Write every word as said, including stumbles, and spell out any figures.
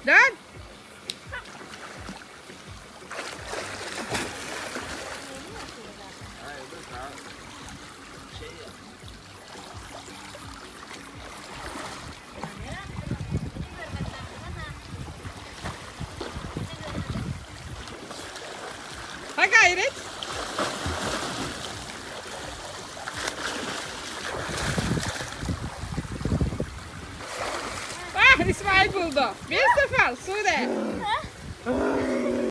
Dön. Ha gayret. Ah, İsmail buldu. Bir sıfır Sude.